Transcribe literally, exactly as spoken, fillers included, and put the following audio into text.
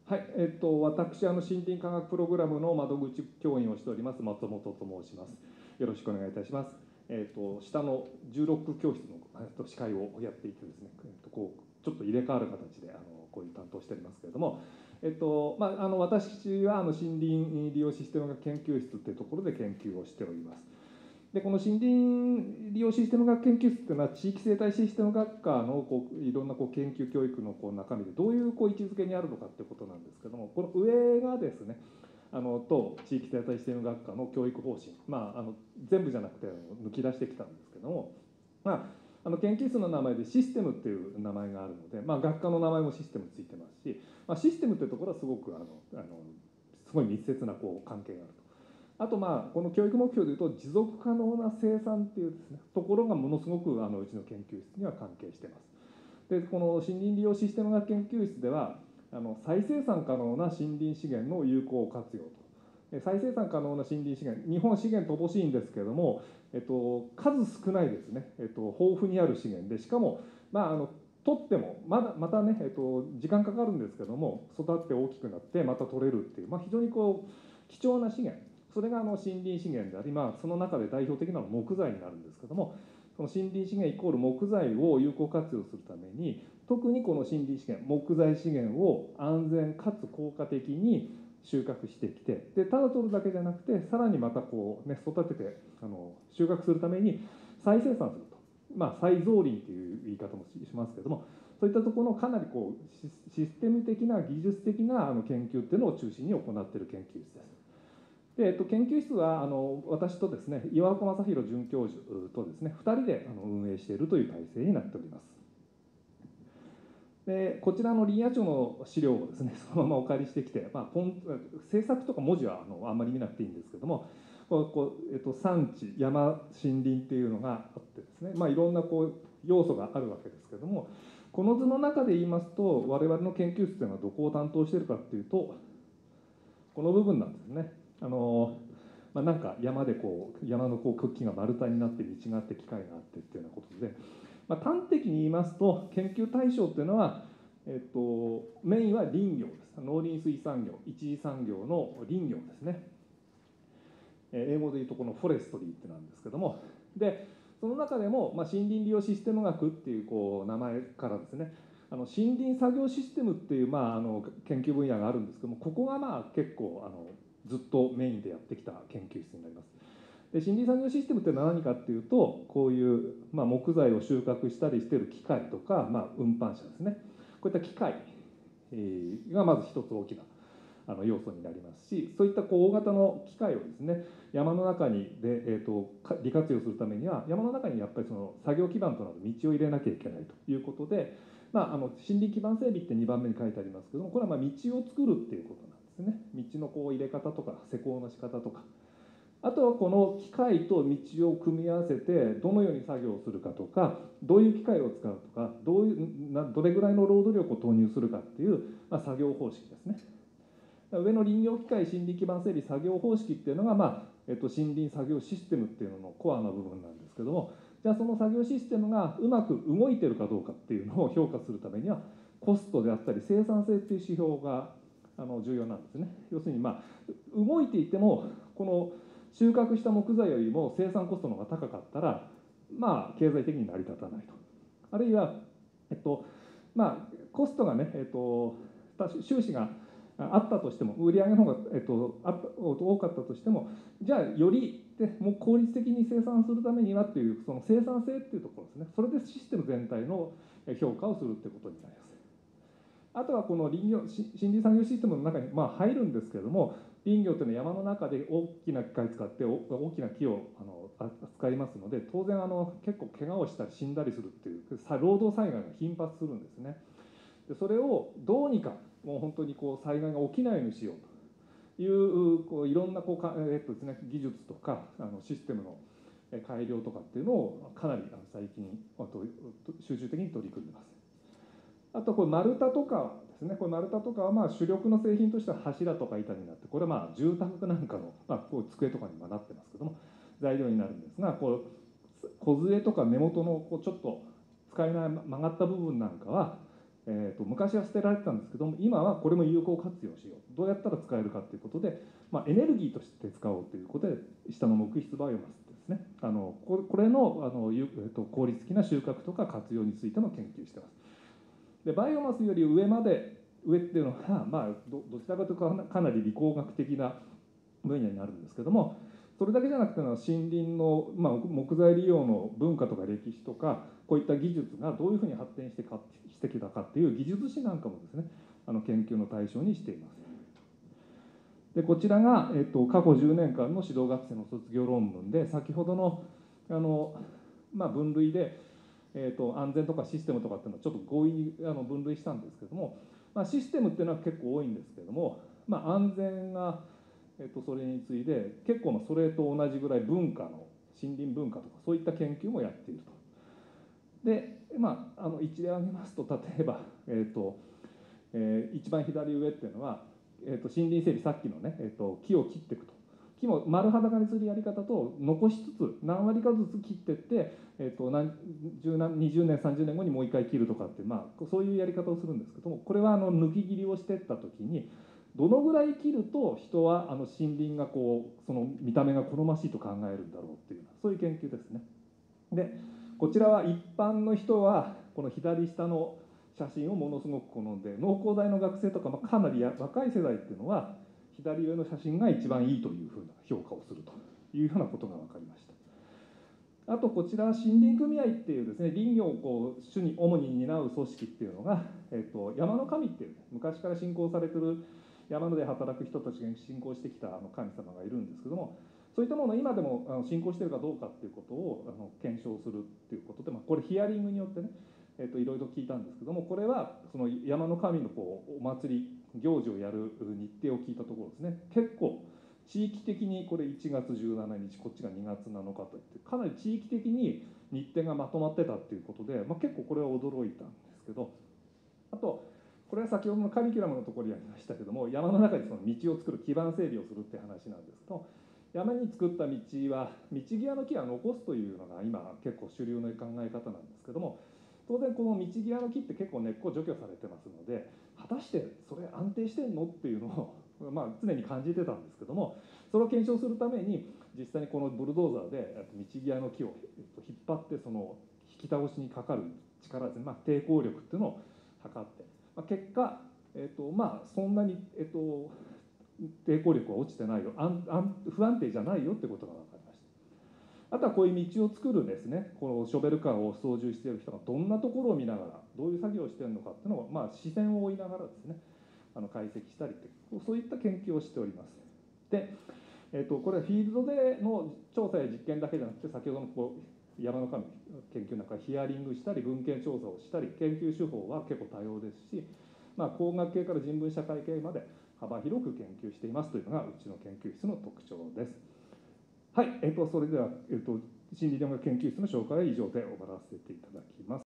はい、えっと、私、あの森林科学プログラムの窓口教員をしております松本と申します。よろしくお願いいたします。えっと、下のじゅうろく教室の、えっと、司会をやっていてですね、えっと、こうちょっと入れ替わる形であのこういう担当しておりますけれども、えっとまあ、あの私はあの森林利用システム学研究室というところで研究をしております。でこの森林利用システム学研究室というのは地域生態システム学科のこういろんなこう研究教育のこう中身でどういうこう位置づけにあるのかということなんですけども、この上がですねあのと地域生態システム学科の教育方針、まあ、あの全部じゃなくて抜き出してきたんですけども、まあ、あの研究室の名前でシステムっていう名前があるので、まあ、学科の名前もシステムついてますし、まあ、システムっていうところはすごくあのあのすごい密接なこう関係があると。あとまあこの教育目標でいうと持続可能な生産っていうですねところがものすごくあのうちの研究室には関係しています。でこの森林利用システム学研究室ではあの再生産可能な森林資源の有効活用と、再生産可能な森林資源、日本資源乏しいんですけれども、えっと、数少ないですね、えっと、豊富にある資源で、しかもまああの取ってもまだまたね、えっと、時間かかるんですけども育って大きくなってまた取れるっていう、まあ、非常にこう貴重な資源、それがあの森林資源であり、まあ、その中で代表的なのは木材になるんですけども、その森林資源イコール木材を有効活用するために、特にこの森林資源木材資源を安全かつ効果的に収穫してきて、でただ取るだけじゃなくてさらにまたこう、ね、育ててあの収穫するために再生産すると、まあ、再造林という言い方もしますけども、そういったところのかなりこうシステム的な技術的なあの研究っていうのを中心に行っている研究室です。で、えっと、研究室はあの私とですね岩岡正弘准教授とですねふたりであの運営しているという体制になっております。でこちらの林野庁の資料をですねそのままお借りしてきて、まあ、ポン政策とか文字はあのあんまり見なくていいんですけども、こうこう、えっと、山地山森林っていうのがあってですね、まあ、いろんなこう要素があるわけですけども、この図の中で言いますと我々の研究室というのはどこを担当しているかっていうとこの部分なんですね。あのまあ、なんか山でこう山のこう茎が丸太になって道があって機械があってっていうようなことで、まあ、端的に言いますと研究対象っていうのは、えっと、メインは林業です。農林水産業一次産業の林業ですね。英語で言うとこのフォレストリーってなんですけども、でその中でも、まあ、森林利用システム学っていうこう名前からですね、あの森林作業システムっていう、まあ、あの研究分野があるんですけども、ここがまあ結構あのずっとメインでやってきた研究室になります。で森林作業システムっていうのは何かっていうと、こういう、まあ、木材を収穫したりしている機械とか、まあ、運搬車ですね、こういった機械がまず一つ大きなあの要素になりますし、そういったこう大型の機械をですね山の中にで、えー、と利活用するためには山の中にやっぱりその作業基盤となる道を入れなきゃいけないということで、まあ、あの森林基盤整備ってにばんめに書いてありますけども、これはまあ道を作るっていうことなんですね。道のこう入れ方とか施工の仕方とか、あとはこの機械と道を組み合わせてどのように作業をするかとか、どういう機械を使うとか、どういうなどれぐらいの労働力を投入するかっていう、まあ、作業方式ですね。上の林業機械森林基盤整備作業方式っていうのが、まあえっと、森林作業システムっていうののコアな部分なんですけども、じゃあその作業システムがうまく動いてるかどうかっていうのを評価するためにはコストであったり生産性っていう指標があの重要なんですね。要するにまあ動いていてもこの収穫した木材よりも生産コストの方が高かったらまあ経済的に成り立たないと。あるいはえっとまあコストがね、えっと、収支があったとしても、売上の方が、えっと、あった多かったとしても、じゃあよりでもう効率的に生産するためにはっていうその生産性っていうところですね、それでシステム全体の評価をするっていうことになります。あとはこの林業森林産業システムの中にまあ入るんですけれども、林業というのは山の中で大きな機械を使って大きな木をあの扱いますので、当然あの結構怪我をしたり死んだりするっていう労働災害が頻発するんですね。でそれをどうにかもう本当にこう災害が起きないようにしようというこういろんなこうか、えっとですね、技術とかあのシステムの改良とかっていうのをかなり最近集中的に取り組んでます。あとこれ丸太とかですね、これ丸太とかはまあ主力の製品としては柱とか板になって、これはまあ住宅なんかの、まあ、こう机とかにもなってますけども材料になるんですが、こう梢とか根元のこうちょっと使えない曲がった部分なんかはえー、と昔は捨てられてたんですけども、今はこれも有効活用しよう、どうやったら使えるかということで、まあ、エネルギーとして使おうということで、下の木質バイオマスですね、あのこれのあの、えー、と効率的な収穫とか活用についての研究しています。でバイオマスより上まで、上っていうのは、まあ、どどちらかというとかなり理工学的な分野になるんですけども、それだけじゃなくて森林の、まあ、木材利用の文化とか歴史とか、こういった技術がどういうふうに発展してかしてきたかっていう技術史なんかもですね、あの研究の対象にしています。でこちらが、えっと、過去じゅうねんかんの指導学生の卒業論文で、先ほどのあの、まあ、分類で、えっと、安全とかシステムとかっていうのはちょっと強引にあの分類したんですけども、まあ、システムっていうのは結構多いんですけども、まあ、安全がえっと、それについて結構それと同じぐらい文化の森林文化とかそういった研究もやっていると。で、まあ、あの一例挙げますと、例えば、えっとえー、一番左上っていうのは、えっと、森林整備、さっきのね、えっと、木を切っていくと。木も丸裸にするやり方と残しつつ何割かずつ切っていって、えっと、何十何にじゅうねんさんじゅうねんごにもう一回切るとかって、まあ、そういうやり方をするんですけども、これはあの抜き切りをしていった時にどのぐらい切ると人はあの森林がこうその見た目が好ましいと考えるんだろうっていうそういう研究ですね。でこちらは一般の人はこの左下の写真をものすごく好んで、農工大の学生とか、まあ、かなり若い世代っていうのは左上の写真が一番いいというふうな評価をするというようなことが分かりました。あとこちら森林組合っていうですね、林業をこう主に主に担う組織っていうのが、えっと、山の神っていう、ね、昔から信仰されてる山ので働く人たちが信仰してきたあの神様がいるんですけども、そういったものを今でもあの信仰しているかどうかっていうことをあの検証するっていうことで、まあ、これヒアリングによってね、えっと、いろいろ聞いたんですけども、これはその山の神のこうお祭り行事をやる日程を聞いたところですね、結構地域的にこれいちがつじゅうしちにち、こっちがにがつなのかといってかなり地域的に日程がまとまってたっていうことで、まあ、結構これは驚いたんですけど、あとこれは先ほどのカリキュラムのところにありましたけども、山の中にその道を作る基盤整備をするっていう話なんですけど、山に作った道は道際の木は残すというのが今結構主流の考え方なんですけども、当然この道際の木って結構根っこ除去されてますので、果たしてそれ安定してんのっていうのをまあ常に感じてたんですけども、それを検証するために実際にこのブルドーザーで道際の木を引っ張ってその引き倒しにかかる力ですね、まあ、抵抗力っていうのを測って、まあ、結果、えっとまあ、そんなに、えっと、抵抗力は落ちてないよ、安安不安定じゃないよってことが分かりました。あとはこういう道を作るですね、このショベルカーを操縦している人がどんなところを見ながらどういう作業をしているのかっていうのを、まあ、視線を追いながらですね、あの解析したりってそういった研究をしております。で、えー、とこれはフィールドでの調査や実験だけじゃなくて、先ほどのこう山の神研究なんかヒアリングしたり文献調査をしたり、研究手法は結構多様ですし、まあ、工学系から人文社会系まで幅広く研究していますというのがうちの研究室の特徴です。はい、えー、とそれでは、えー、と心理療学研究室の紹介は以上で終わらせていただきます。